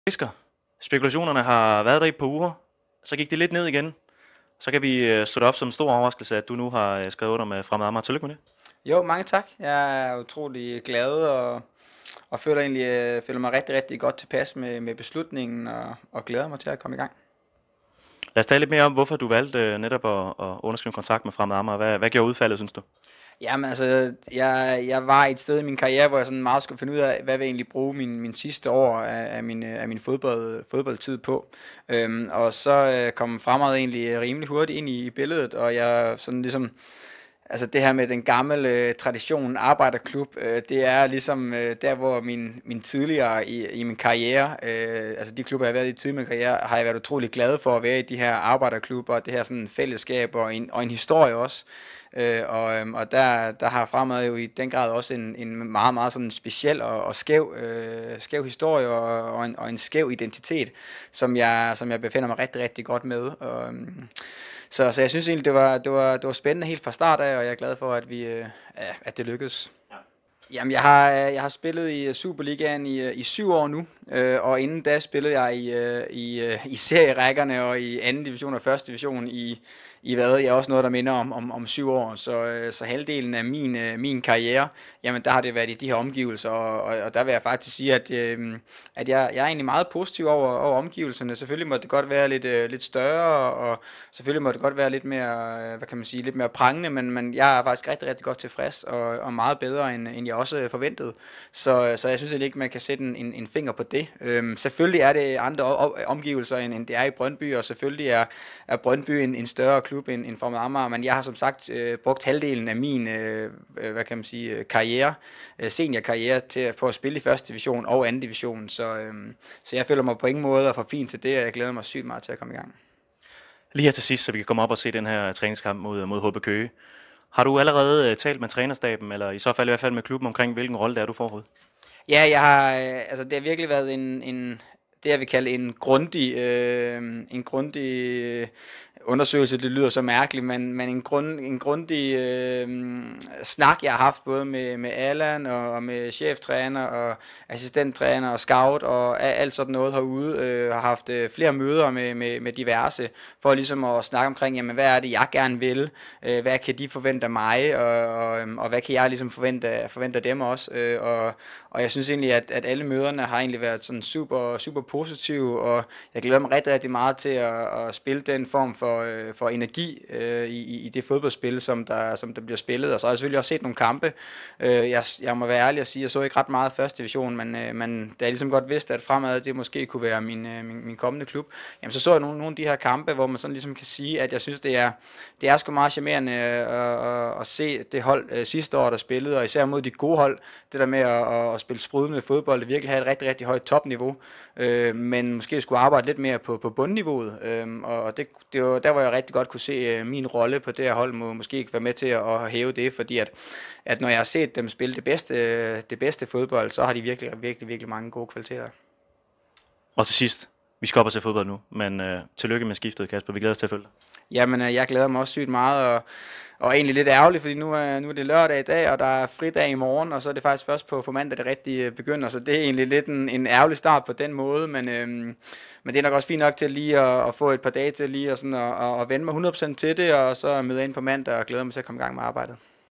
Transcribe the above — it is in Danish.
Fisker. Spekulationerne har været der i et par uger, så gik det lidt ned igen. Så kan vi stå det op som en stor overraskelse, at du nu har skrevet under med Fremad Amager. Tillykke med det. Jo, mange tak. Jeg er utrolig glad og føler mig rigtig, rigtig godt tilpas med beslutningen og glæder mig til at komme i gang. Lad os tale lidt mere om, hvorfor du valgte netop at underskrive en kontrakt med Fremad Amager. Hvad gjorde udfaldet, synes du? Jamen altså, jeg var et sted i min karriere, hvor jeg sådan meget skulle finde ud af, hvad jeg egentlig bruge min sidste år af min fodboldtid på. Og så kom Fremad egentlig rimelig hurtigt ind i billedet, og jeg sådan ligesom... Altså det her med den gamle tradition, arbejderklub, det er ligesom der, hvor min tidligere i min karriere, altså de klubber, jeg har været i tidligere i min karriere, har jeg været utrolig glad for at være i de her arbejderklubber, det her sådan fællesskab og en historie også. Og der har Fremad jo i den grad også en meget, meget sådan speciel og skæv historie og en skæv identitet, som jeg befinder mig rigtig, rigtig godt med. Så jeg synes egentlig, det var spændende helt fra start af, og jeg er glad for, at det lykkedes. Ja. Jamen, jeg har spillet i Superligaen i 7 år nu, og inden da spillede jeg i serierækkerne og i anden division og første division i hvad jeg også noget, der minder om 7 år. Så halvdelen af min karriere, jamen der har det været i de her omgivelser, og der vil jeg faktisk sige, at jeg er egentlig meget positiv over omgivelserne. Selvfølgelig må det godt være lidt større, og selvfølgelig må det godt være lidt mere, hvad kan man sige, lidt mere prangende, men jeg er faktisk rigtig, rigtig godt tilfreds, og meget bedre, end jeg også forventede. Så jeg synes egentlig ikke, man kan sætte en finger på det. Selvfølgelig er det andre omgivelser, end det er i Brøndby, og selvfølgelig er Brøndby en større klub end Fremad Amager, men jeg har som sagt brugt halvdelen af min hvad kan man sige, karriere, seniorkarriere på at spille i første division og anden division, så jeg føler mig på ingen måde for fint til det, og jeg glæder mig sygt meget til at komme i gang. Lige her til sidst, så vi kan komme op og se den her træningskamp mod HB Køge. Har du allerede talt med trænerstaben, eller i så fald i hvert fald med klubben omkring, hvilken rolle det er, du får hovedet? Ja, jeg har, altså det har virkelig været det jeg vil kalde en grundig undersøgelse. Det lyder så mærkeligt, men en grundig snak, jeg har haft både med Allan og med cheftræner og assistenttræner og scout og alt sådan noget herude. Har haft flere møder med diverse for ligesom at snakke omkring, jamen hvad er det, jeg gerne vil? Hvad kan de forvente af mig? Og hvad kan jeg ligesom forvente af dem også? Og jeg synes egentlig, at alle møderne har egentlig været sådan super positive, og jeg glæder mig rigtig, rigtig meget til at spille den form for energi i det fodboldspil, som der bliver spillet. Og så har jeg selvfølgelig også set nogle kampe. Jeg må være ærlig og sige, at jeg så ikke ret meget første division, men da jeg ligesom godt vidste, at Fremad det måske kunne være min kommende klub, jamen så jeg nogle af de her kampe, hvor man sådan ligesom kan sige, at jeg synes, det er sgu meget charmerende at se det hold sidste år, der spillede, og især mod de gode hold, det der med at spille sprudlende fodbold, det virkelig have et rigtig, rigtig højt topniveau, men måske skulle arbejde lidt mere på bundniveauet, og det var der, hvor jeg rigtig godt kunne se min rolle på det her hold, måske ikke være med til at hæve det, fordi at når jeg har set dem spille det bedste fodbold, så har de virkelig mange gode kvaliteter. Og til sidst, vi skal op og se fodbold nu, men tillykke med skiftet, Kasper. Vi glæder os til at følge dig. Jamen, jeg glæder mig også sygt meget, og egentlig lidt ærgerligt, fordi nu er det lørdag i dag, og der er fridag i morgen, og så er det faktisk først på mandag, det rigtig begynder, så det er egentlig lidt en ærgerlig start på den måde, men det er nok også fint nok til lige at få et par dage til lige at vende mig 100% til det, og så møde ind på mandag og glæder mig til at komme i gang med arbejdet.